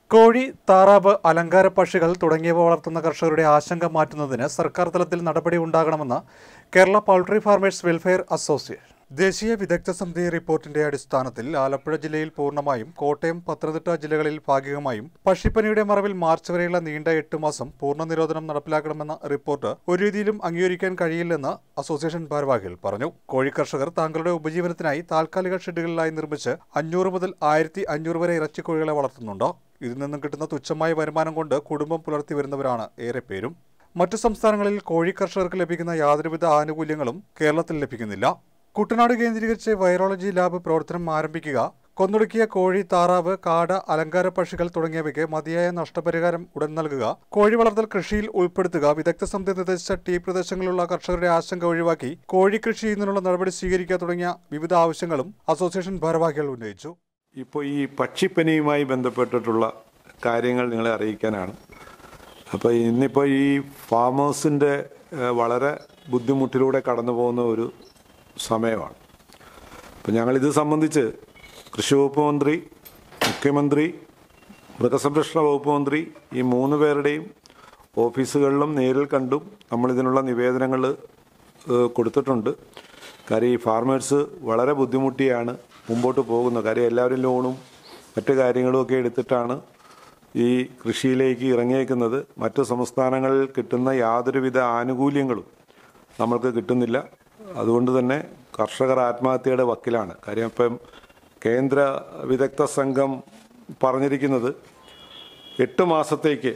കോഴി, താറാവ്, അലങ്കാര പക്ഷികൾ തുടങ്ങിയവ വളർത്തുന്ന കർഷകരുടെ ആശങ്ക മാറ്റുന്നതിന് സർക്കാർ തലത്തിൽ നടപടി ഉണ്ടാകണമെന്ന് Kerala poultry farmers welfare association. ദേശീയ വിദഗ്ധ സമിതി റിപ്പോർട്ടിന്റെ അടിസ്ഥാനത്തിൽ ആലപ്പുഴ ജില്ലയിൽ പൂർണ്ണമായും, കോട്ടയം, പത്തനംതിട്ട ജില്ലകളിൽ ഭാഗികമായും പക്ഷിപ്പനിയുടെ മറവിൽ മാർച്ച് വരെയുള്ള നീണ്ട 8 മാസം പൂർണ്ണ നിരോധനം നടപ്പിലാക്കണമെന്ന റിപ്പോർട്ട് ഒരു രീതിയിലും അംഗീകരിക്കാൻ കഴിയില്ലെന്ന് അസോസിയേഷൻ ഭാരവാഹികൾ പറഞ്ഞു. കോഴി കർഷകർ തങ്ങളുടെ ഉപജീവനത്തിനായി താൽക്കാലിക ഷെഡുകളിലായി നിർമ്മിച്ച് 500 മുതൽ 1500 വരെ ഇറച്ചിക്കോഴികളെ വളർത്തുന്നുണ്ട്. ഇതിൽ നിന്നും കിട്ടുന്ന തുച്ഛമായ വരുമാനം കൊണ്ട് കുടുംബം പുലർത്തി വരുന്നവരാണ് ഏറെ പേരും. മറ്റു സംസ്ഥാനങ്ങളിൽ കോഴി കർഷകർക്ക് ലഭിക്കുന്ന യാതൊരുവിധ ആനുകൂല്യങ്ങളും കേരളത്തിൽ ലഭിക്കുന്നില്ല. കുട്ടനാട് കേന്ദ്രീകരിച്ച് വൈറോളജി ലാബ് പ്രവർത്തനം ആരംഭിക്കുക, കൊന്നൊടുക്കിയ കോഴി, താറാവ്, കാട, അലങ്കാര പക്ഷികൾ തുടങ്ങിയവയ്ക്ക് മതിയായ നഷ്ടപരിഹാരം ഉടൻ നൽകുക, കോഴി വളർത്തൽ കൃഷിയിൽ ഉൾപ്പെടുത്തുക, വിദഗ്ധ സമിതി നിർദ്ദേശിച്ച ടി പ്രദേശങ്ങളിലുള്ള കർഷകരുടെ ആശങ്ക ഒഴിവാക്കി കോഴി കൃഷി ചെയ്യുന്നതിനുള്ള നടപടി സ്വീകരിക്കുക തുടങ്ങിയ വിവിധ ആവശ്യങ്ങളും അസോസിയേഷൻ ഭാരവാഹികൾ ഉന്നയിച്ചു. ഇപ്പോൾ ഈ പക്ഷിപ്പനിയുമായി ബന്ധപ്പെട്ടിട്ടുള്ള കാര്യങ്ങൾ നിങ്ങളെ അറിയിക്കാനാണ്. അപ്പോൾ ഇന്നിപ്പോൾ ഈ ഫാമേഴ്സിൻ്റെ വളരെ ബുദ്ധിമുട്ടിലൂടെ കടന്നു പോകുന്ന ഒരു സമയമാണ്. അപ്പോൾ ഞങ്ങളിത് സംബന്ധിച്ച് കൃഷി വകുപ്പ് മന്ത്രി, മുഖ്യമന്ത്രി, മൃഗസംരക്ഷണ വകുപ്പ് മന്ത്രി ഈ 3 പേരുടെയും ഓഫീസുകളിലും നേരിൽ കണ്ടും നമ്മളിതിനുള്ള നിവേദനങ്ങൾ കൊടുത്തിട്ടുണ്ട്. കാര്യം ഈ ഫാർമേഴ്സ് വളരെ ബുദ്ധിമുട്ടിയാണ് മുമ്പോട്ട് പോകുന്നത്. കാര്യം എല്ലാവരും ലോണും മറ്റു കാര്യങ്ങളുമൊക്കെ എടുത്തിട്ടാണ് ഈ കൃഷിയിലേക്ക് ഇറങ്ങിയേക്കുന്നത്. മറ്റു സംസ്ഥാനങ്ങളിൽ കിട്ടുന്ന യാതൊരുവിധ ആനുകൂല്യങ്ങളും നമ്മൾക്ക് കിട്ടുന്നില്ല. അതുകൊണ്ട് തന്നെ കർഷകർ ആത്മഹത്യയുടെ വക്കിലാണ്. കാര്യം ഇപ്പം കേന്ദ്ര വിദഗ്ധ സംഘം പറഞ്ഞിരിക്കുന്നത് 8 മാസത്തേക്ക്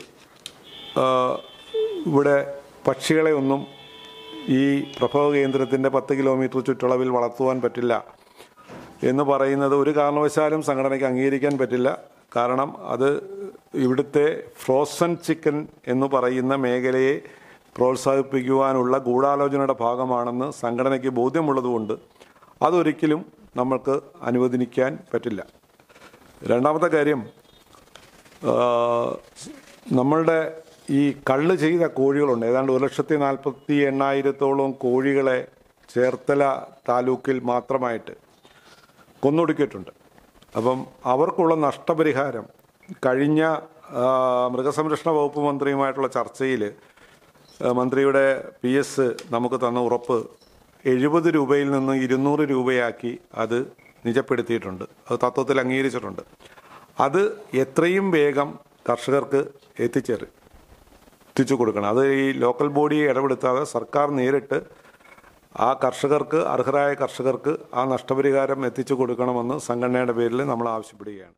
ഇവിടെ പക്ഷികളെ ഒന്നും ഈ പ്രഭവ കേന്ദ്രത്തിൻ്റെ 10 കിലോമീറ്റർ ചുറ്റളവിൽ വളർത്തുവാൻ പറ്റില്ല എന്ന് പറയുന്നത് ഒരു കാരണവശാലും സംഘടനയ്ക്ക് അംഗീകരിക്കാൻ പറ്റില്ല. കാരണം അത് ഇവിടുത്തെ ഫ്രോസൺ ചിക്കൻ എന്ന് പറയുന്ന മേഖലയെ പ്രോത്സാഹിപ്പിക്കുവാനുള്ള ഗൂഢാലോചനയുടെ ഭാഗമാണെന്ന് സംഘടനയ്ക്ക് ബോധ്യമുള്ളതുകൊണ്ട് അതൊരിക്കലും നമ്മൾക്ക് അനുവദിക്കാൻ പറ്റില്ല. രണ്ടാമത്തെ കാര്യം, നമ്മളുടെ ഈ കള്ള് ചെയ്ത കോഴികളുണ്ട്. ഏതാണ്ട് 1,48,000 കോഴികളെ ചേർത്തല താലൂക്കിൽ മാത്രമായിട്ട് കൊന്നൊടുക്കിയിട്ടുണ്ട്. അപ്പം അവർക്കുള്ള നഷ്ടപരിഹാരം കഴിഞ്ഞ മൃഗസംരക്ഷണ വകുപ്പ് മന്ത്രിയുമായിട്ടുള്ള ചർച്ചയിൽ മന്ത്രിയുടെ PS നമുക്ക് തന്ന ഉറപ്പ് 70 രൂപയിൽ നിന്ന് 200 രൂപയാക്കി അത് നിജപ്പെടുത്തിയിട്ടുണ്ട്. അത് തത്വത്തിൽ അംഗീകരിച്ചിട്ടുണ്ട്. അത് എത്രയും വേഗം കർഷകർക്ക് എത്തിച്ചു കൊടുക്കണം. അത് ഈ ലോക്കൽ ബോഡിയെ ഇടപെടുത്താതെ സർക്കാർ നേരിട്ട് ആ കർഷകർക്ക്, അർഹരായ കർഷകർക്ക് ആ നഷ്ടപരിഹാരം എത്തിച്ചു കൊടുക്കണമെന്ന് സംഘടനയുടെ പേരിൽ നമ്മൾ ആവശ്യപ്പെടുകയാണ്.